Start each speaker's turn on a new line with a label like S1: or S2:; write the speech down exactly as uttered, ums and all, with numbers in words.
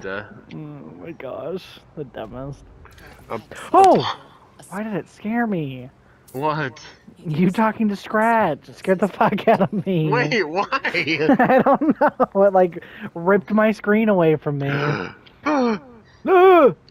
S1: Uh,
S2: Oh my gosh, the dumbest.
S1: uh,
S2: Oh! Why did it scare me?
S1: What?
S2: You talking to Scratch scared the fuck out of me.
S1: Wait, why?
S2: I don't know. It like ripped my screen away from me. Ah!